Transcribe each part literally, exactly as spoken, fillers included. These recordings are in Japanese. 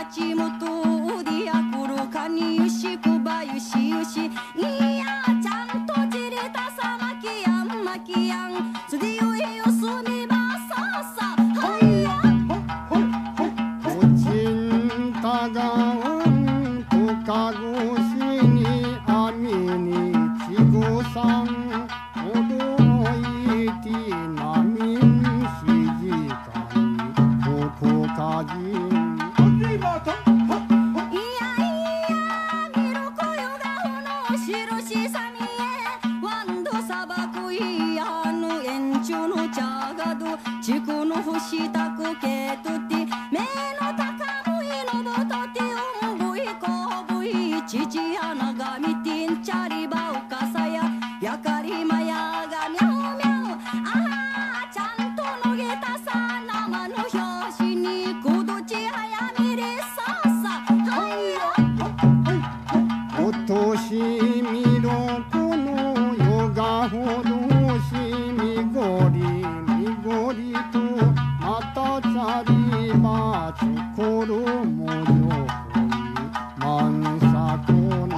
ちむとうりやくるかにゆしくばゆしゆしいやちゃんとちりたさまきやんまきやんつりゆいよすみばささはいやおちんたがんとかごしにあみにちごさんおどいてなみんしじかいここかじんちくのふしたくけとて目の高むいのぼとてうんぶいこぶいちちやながみてんちゃりばうかさややかりまやがみゃうみゃうあーちゃんとのげたさ生の表紙にくどちはやみれささはいやおとしみろこのよがほどしみごりごりとまたちゃりばちころもよほいまんさとに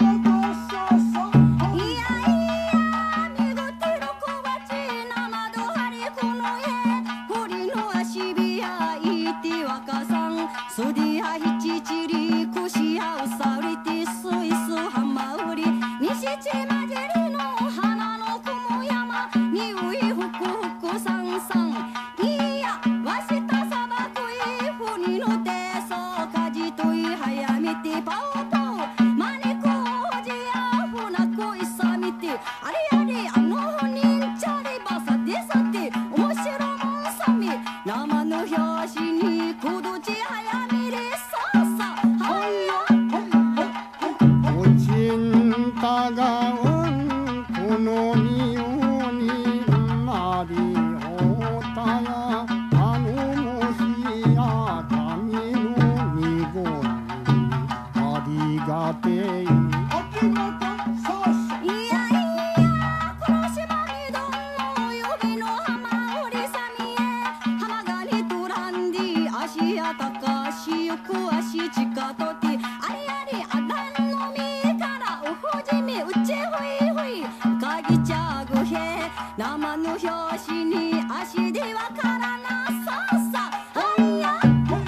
いやいやみごてろこばちなまどはりこのえほりのあしびやいてわかさんすりやひちちりくしやうさうりてすいすはまうりにしちまじりの花の雲山にういふくふくさんさんいやわしたさばくいふにのてそうかじといはやみてパオパオまねこおじやふなこいさみてあれあれあのほにんちゃりばさてさておもしろもんさみ生の表紙にくどちはやみれささはいやおちんたがんこのにようにまりおたやあのもしやたみのみごにありがていありがとうそういやいやこのしばみどんの指の浜おりさみえ浜がにとらんで足やたかしゆく足ちかとてありありあらんのみからおふじみうちほいほいかぎちゃぐへ生の表紙に足でわからなささはいや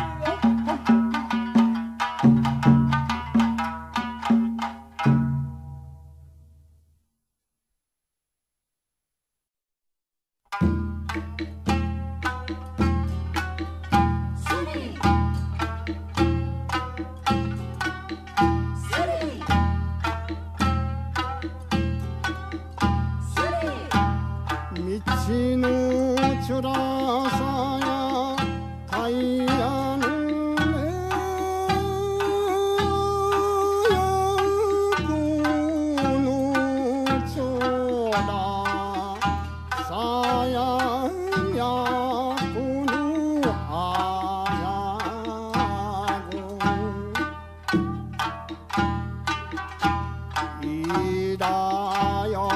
道のちょらさやタイヤのねやこのちょらさややこのあやごいだよ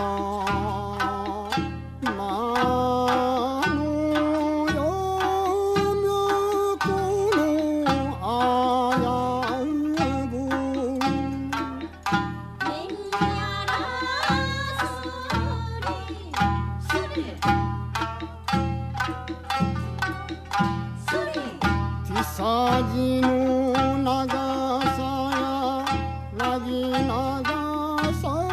さじの長さやなぎ長さ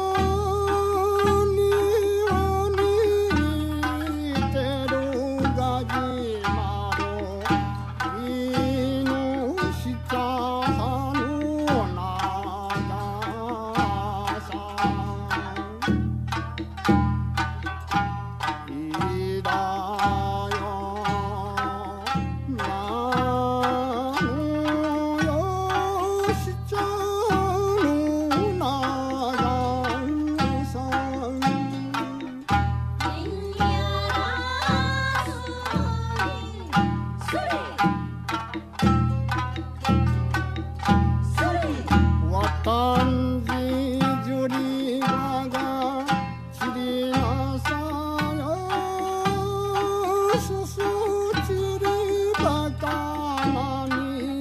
には似てるがじまろいの下の長さいだよま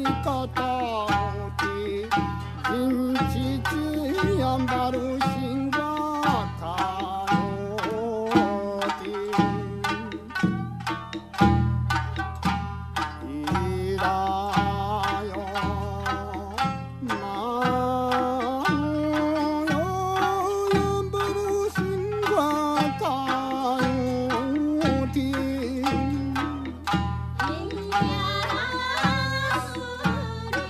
Yeah.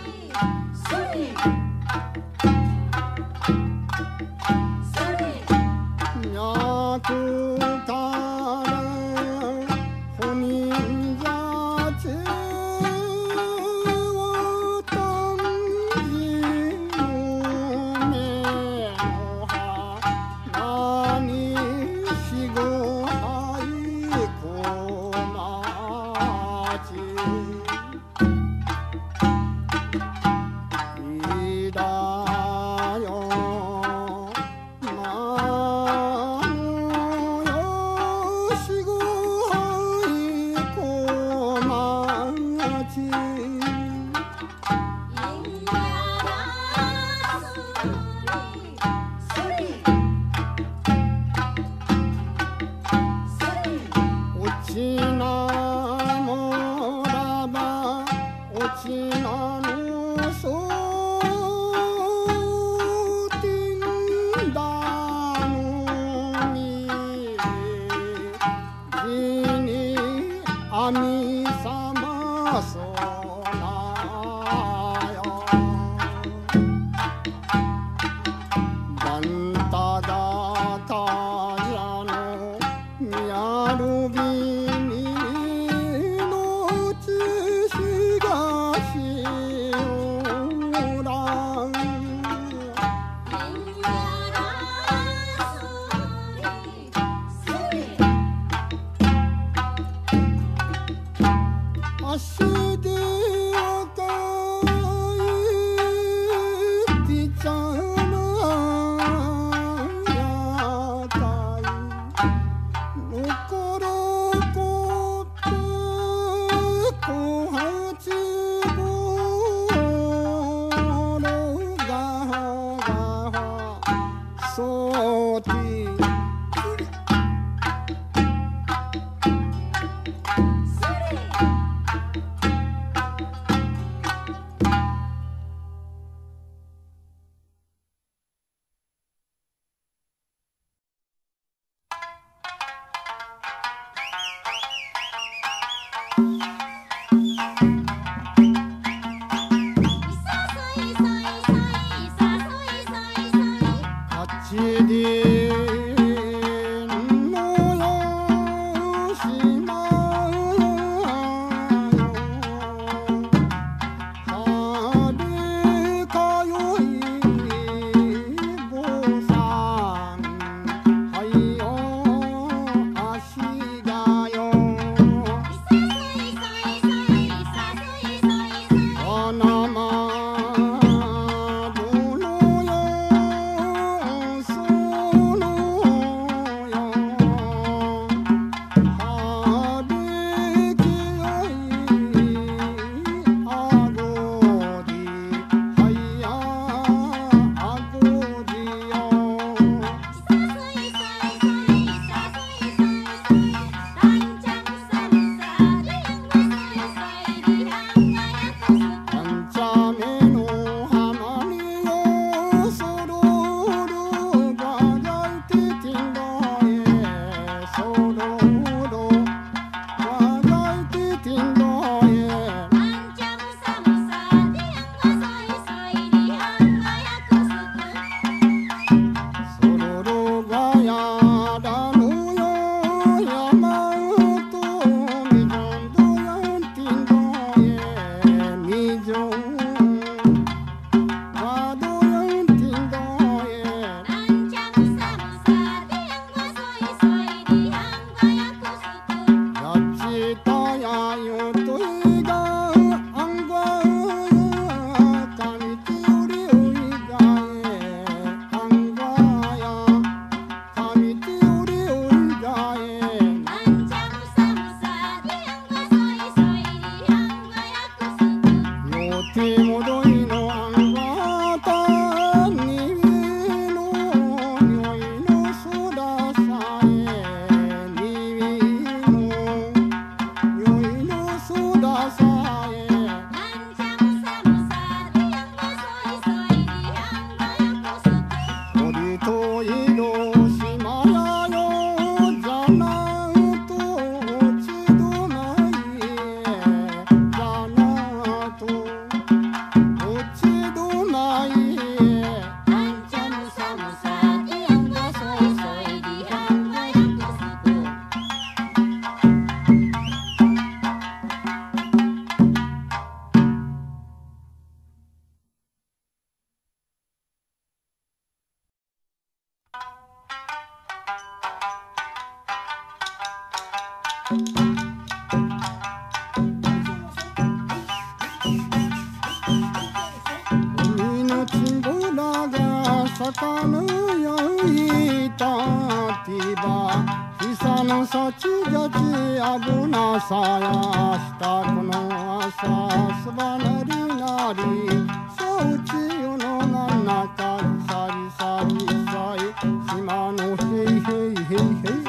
海のちぼらが坂のよいたてば久の幸がち危なさやしたこの朝すばなりなりそうちよの真ん中さりさりさい島のへいへいへいへい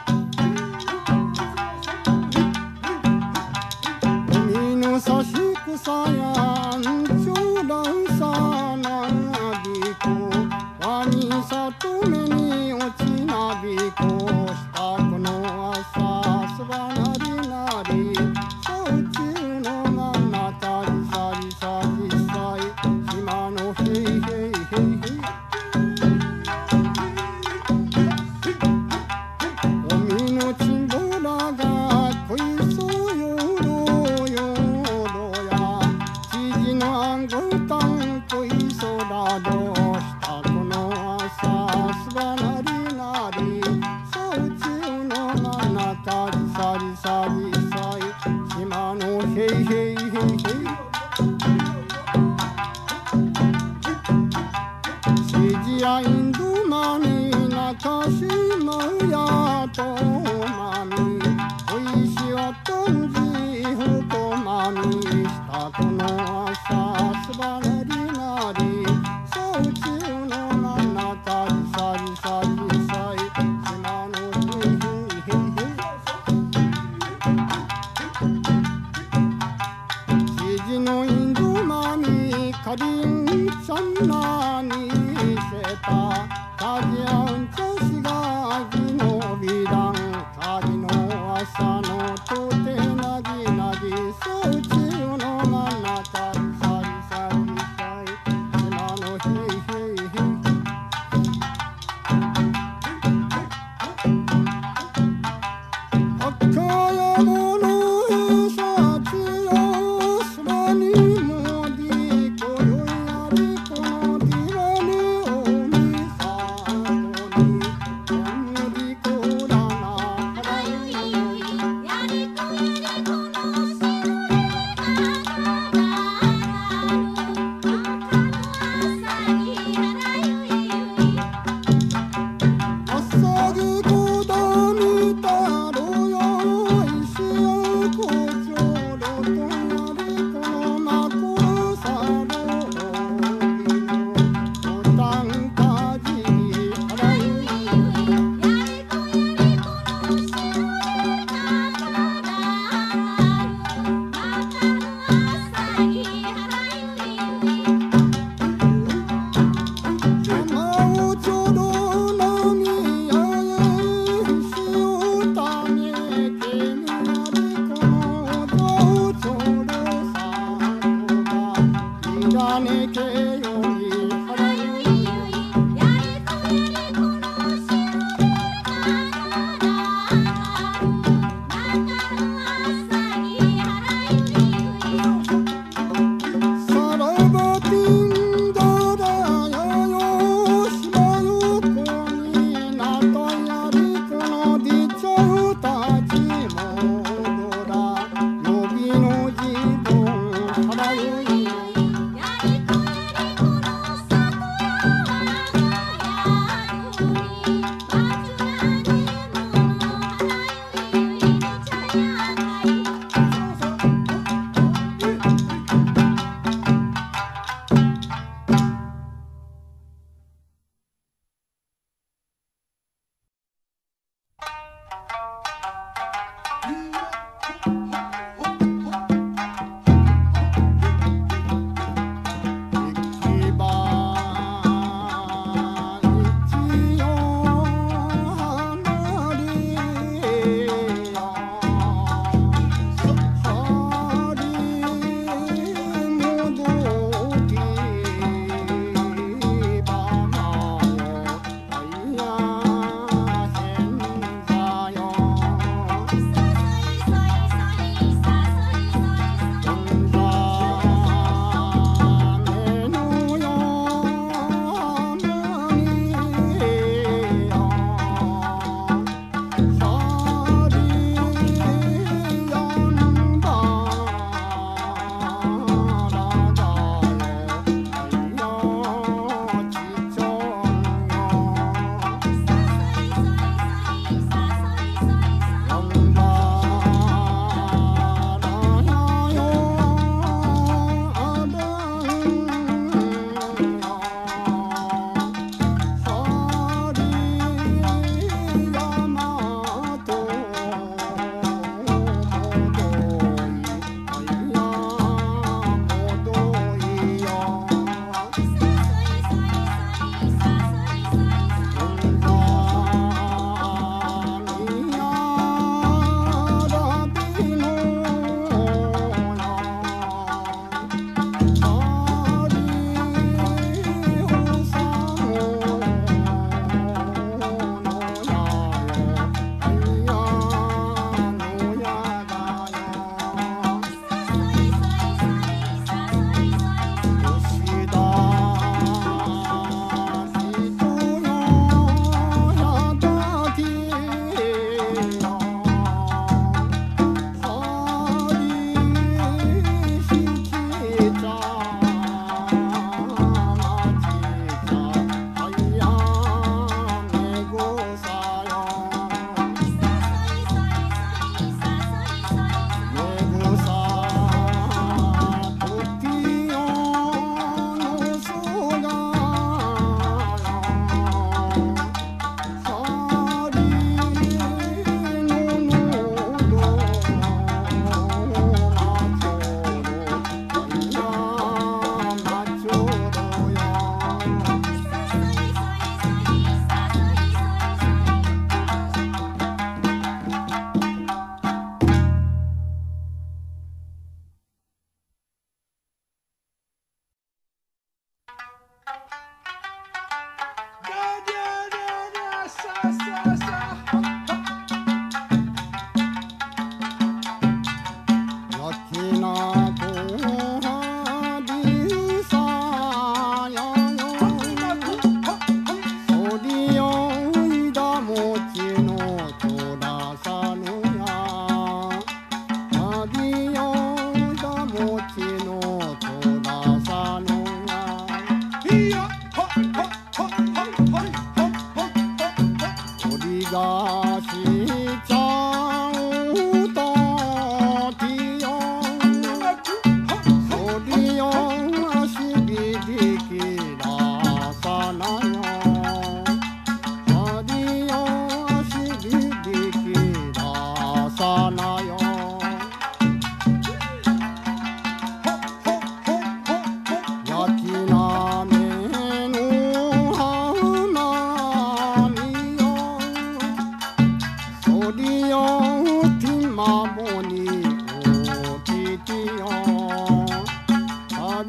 海の差し草やんちょらんさなびこわにさとめに落ちなびこしたこの朝すばなりなりそうちの真ん中りさりさりさい島のへいへいへいへいおみのちんぼらが恋そうよろよろや知事のあんごたん恋そうだどうしたこの朝すばなりなりそうちの真ん中りさりさりさい島のへいへいへいへい知事やインドマニ中島やとまみおいしはとんじほこまみしたこの朝すばなりなりそうちの真ん中りさりさりさい島のへいへいへいへい知事のインドマミかりんちゃんなにせたかじあんちゃしがぎのびらんかじの朝のとてなぎなぎそうちの真ん中りさりさりさい島のへいへいへい赤山のへさちよ空にもりこよやりこのディワにおみさとにおむりこらなあらゆいゆいやりこやりこのしのれかな赤の朝にあらゆいゆいあさぎこだみたろよ石をこちょろとやりこのまこさろびのおたんかじあらゆいやりこやりこのしのれかな赤の朝にあらゆいゆい山をちょろなみやえ石をためけにやりこのどちょろさとがいらねけよにあらゆいゆいやりこやりこのしのれかな赤の朝にあらゆいゆいさらばティンドラやよしまよこになとやりこのディチャウたちもどらのびのじぼんはらゆいやりこやりこのさとやわがやるにまつらにものあらゆいゆいでちゃやかい 「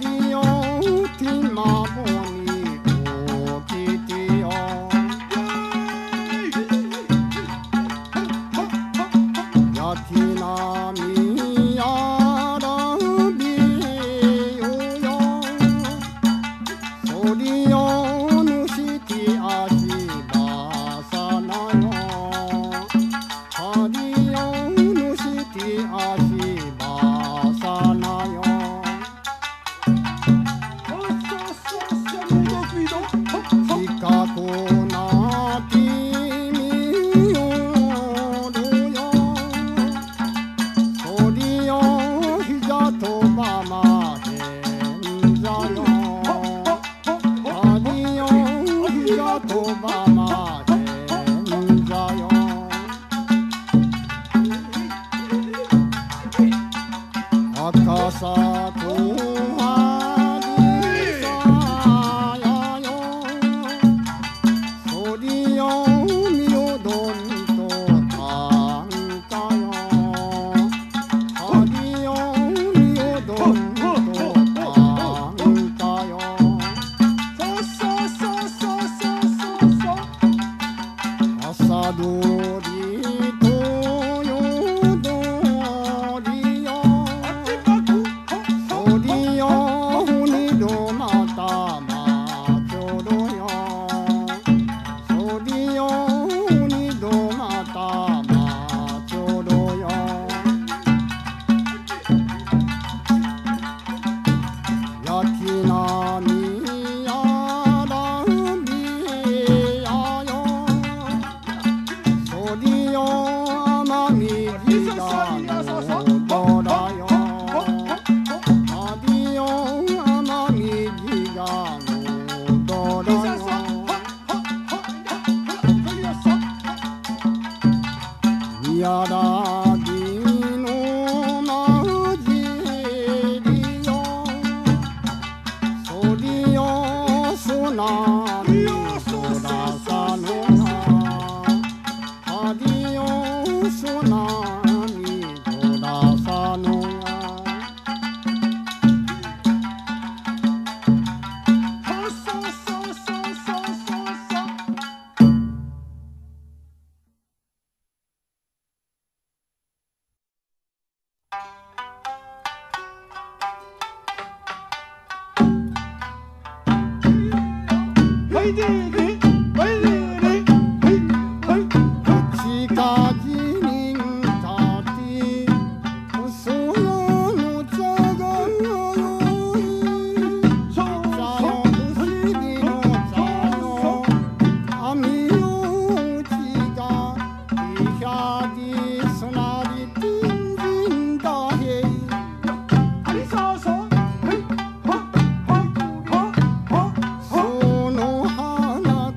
「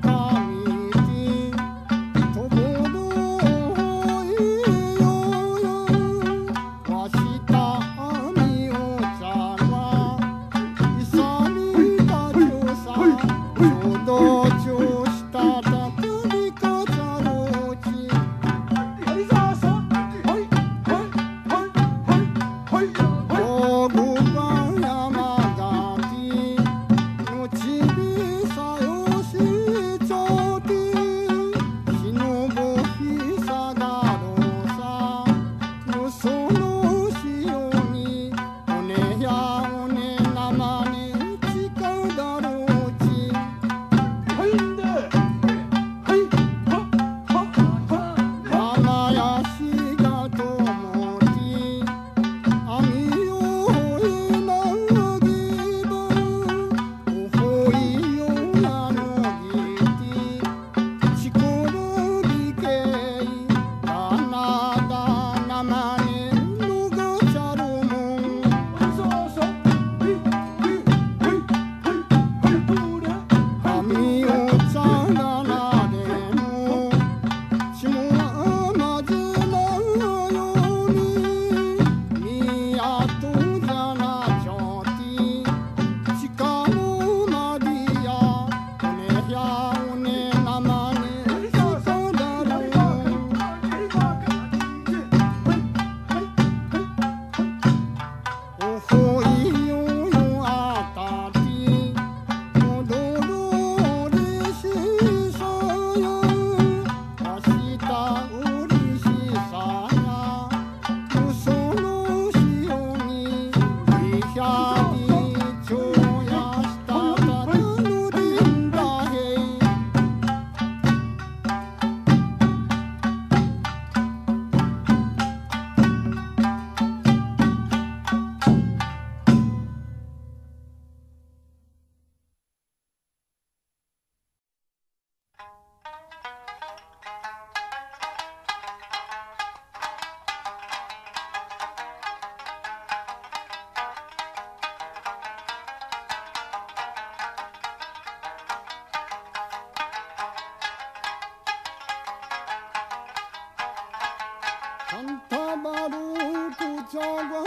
Antabaru kucaga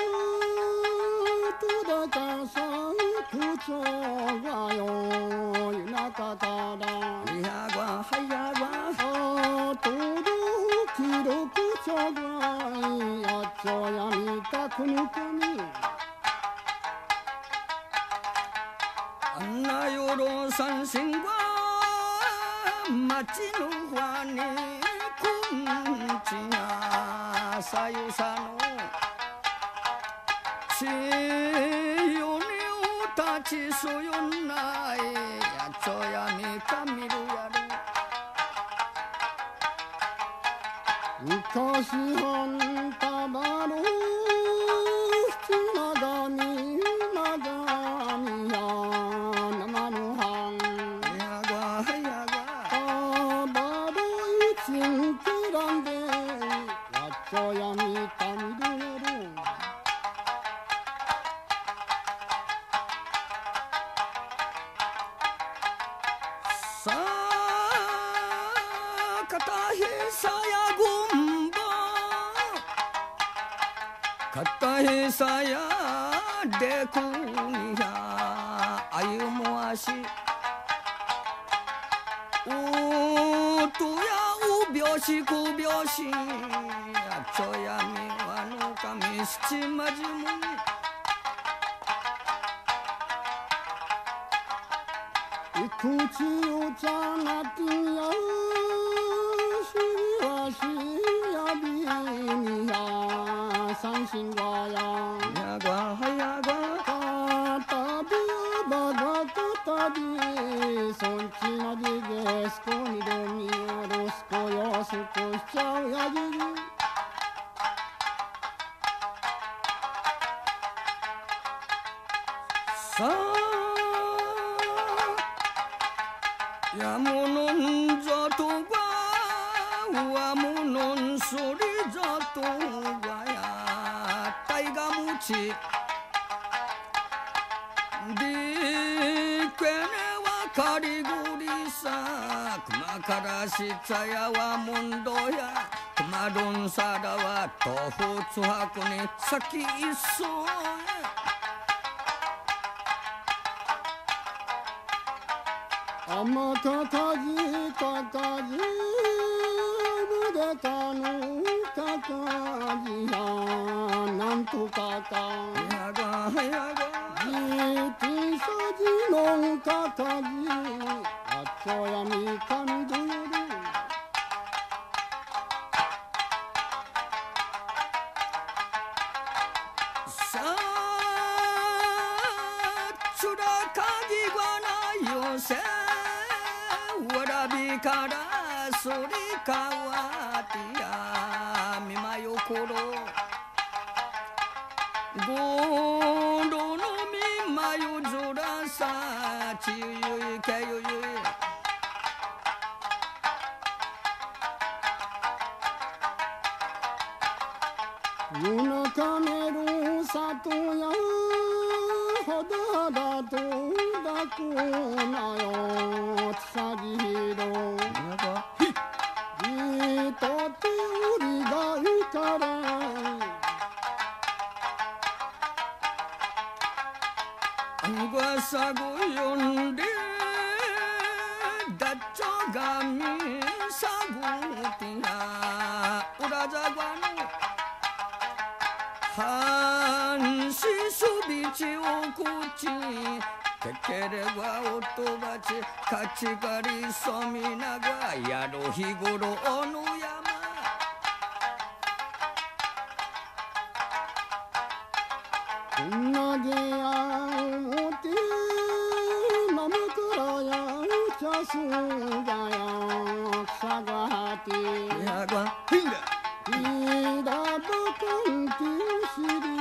tudakasa kucagayo inakakada Hayagwa hayagwa Todo kiro kucagai Achoyami takunukami Anna yoro sanshingwa Machi no hwa ni kunchiya Sayusa no Chiyo ni utachi suyonai Yachoyami kamiru yaru Mukashi hantabaru Chinagami nagami ya namanu han Hayagwa hayagwa Tabaru ichin kirande Yachoyami kamiru yaru Katahi saya gumba Katahi saya dekuniya Ayumu ashi Utuya ubyoshi kubyoshi Achoyami wano kami shichimajimu Ikuchi uchanatiya Shiriwashi yabiniya Sanshingwaya Hayagwa hayagwa Katabiya bagakutadi Sonchina jigesko nidomiya Rosko yosuko shichau yajiri Sa Yamunon joto wa Wamunon suri joto wa ya Taiga muchi Di kwene wa kariguri sa Kumakara shichaya wa mundo ya Kumadon sada wa tofu tsuhaku ni saki iso Amakakaji kakaji Budekanu kakaji ya Nantu kaka Hayagwa hayagwa Jiti saji non kakaji Achoyami kamiru yaru Sa chura kagi wa na yose Warabi kara suri kawatiya Mimayo koro Gondo no mimayo zora sa Chiyui keyui Yunakameru satoya Hada hada to dakunayo Tsagihiro Hayagwa Itote uri ga ikare Angwa sago yonde Dacho gami sago tiya Urajawa no Hanshi subichi okuchi Kekere wa otobachi Kachigari sominaga Yaro higoro ono yama Nageya moti Namukuraya Chasugaya Sagahati Hayagwa hinga Ida bukanti shiri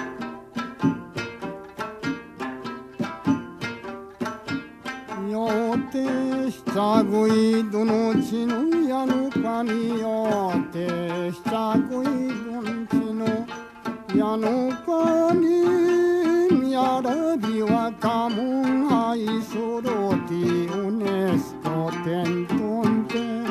Yo 下ごいどのちのやぬかによって下ごいどのちのやぬかにやらびわかもんはいそろてうねすとてんとんてん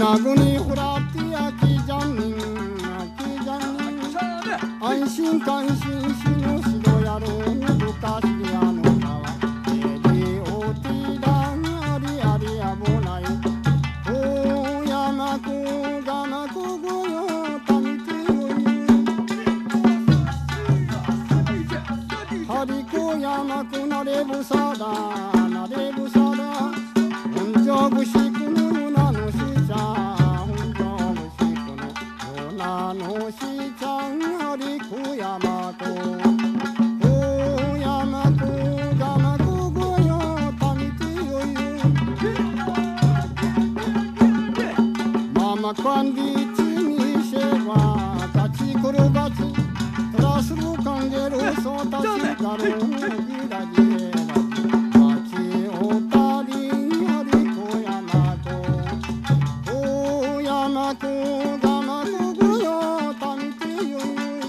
なぐにほらってやきじゃんにんきじゃんにん安心感心しのしどやろうぶかしやのかわえりおてだんありありあぼないおやまこがまこごよたみてよいはりこやまこなれぶさだなれぶさだ本庄ぶしくのよなのしちゃ本庄ぶしくのよなのしちゃんはりこやまこおやまこがまこごよたみてよいママかんりちにせばかちころばちトラスルかんげるそうたしかろうぎらじえらまちおたりんはりこやまこおやまこがまこごよたみてよ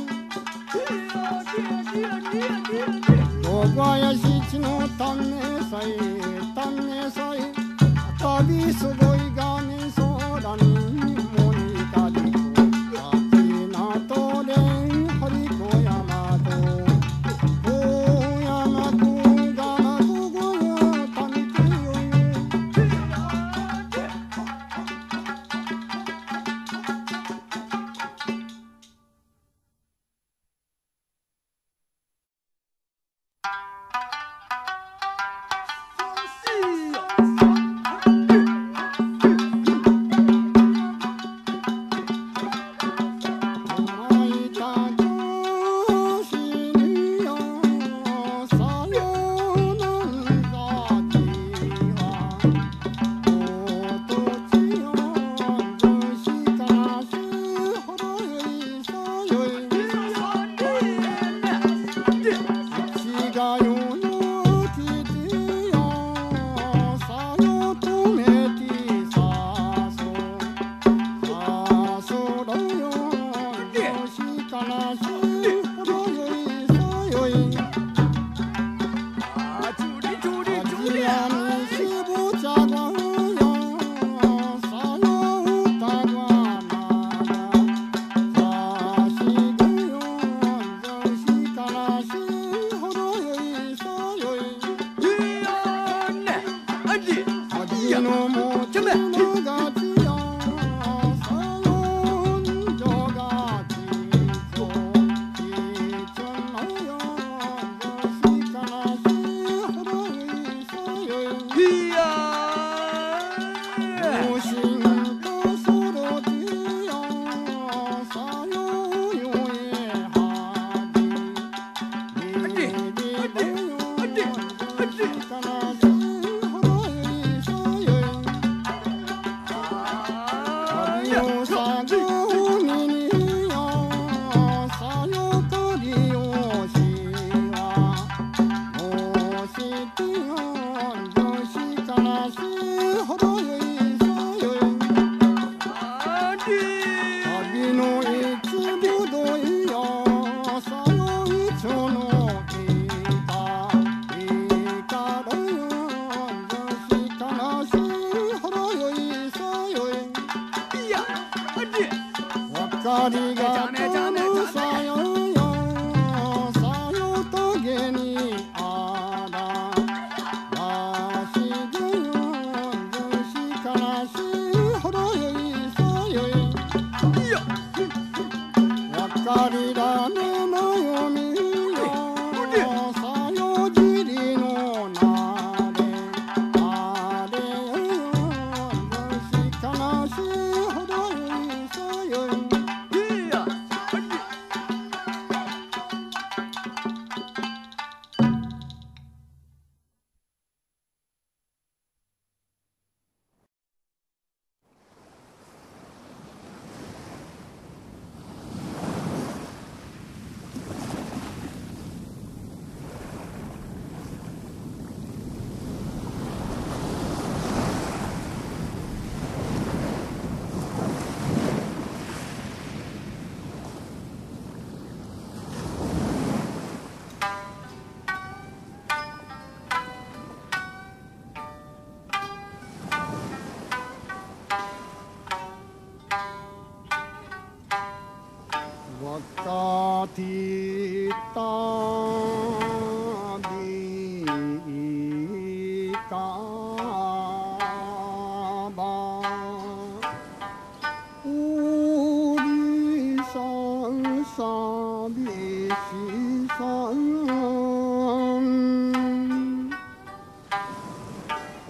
どばやしちのたんねさいたんねさいたびすごいがめそらにもにかりこかちなとれんはりこやまこおやまこがまこごよたみてよ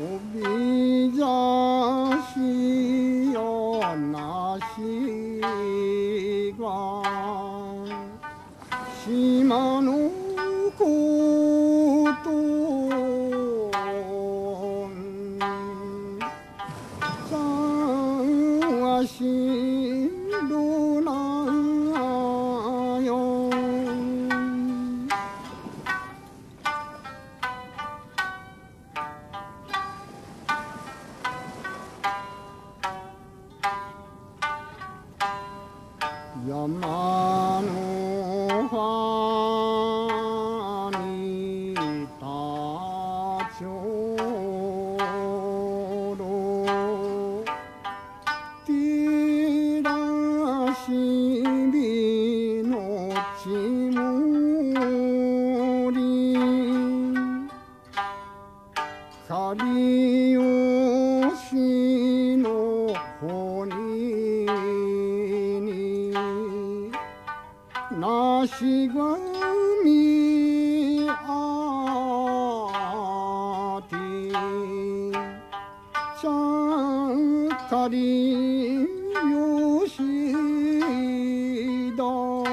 びじゃしよなしが島のことさわしどなよ山の葉に立ちょろ照らし火のちもりかりよしのほになしがみあてちゃんかりよしだ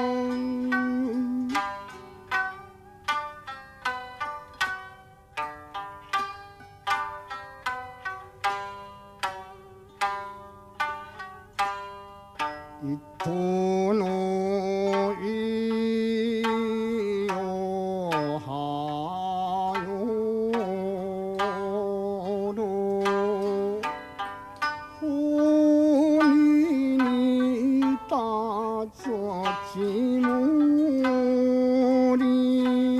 糸のいよはよろほににたちょちもり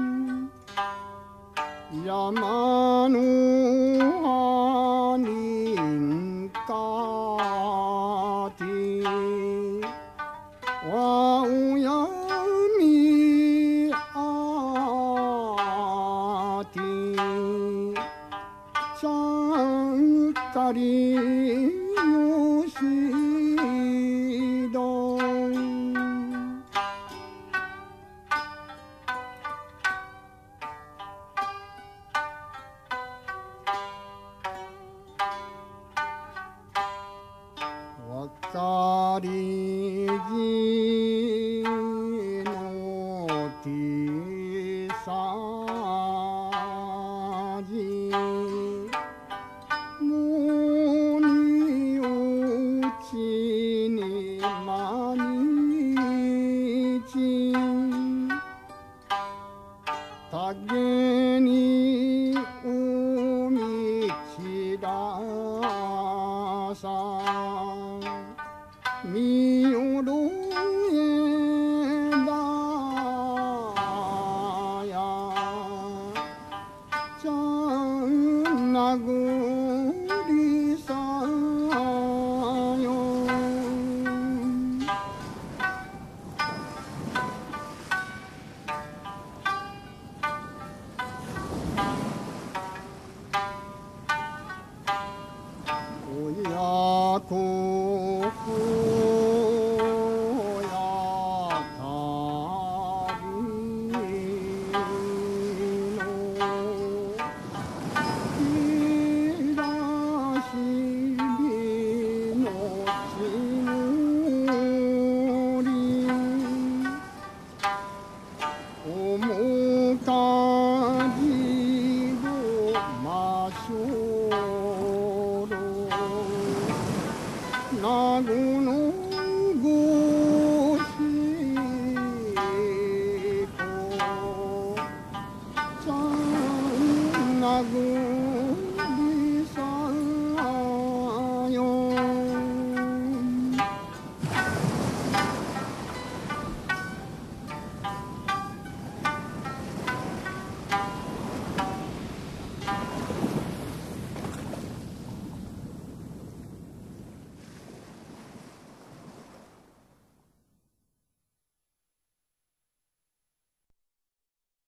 山の葉にんかてわおやみあてちゃんかりよしどわかりじのてさじもにおちにまにちたげにおみちださみよろえだやちゃんなぐりさよ親子なごのごしこちゃんなご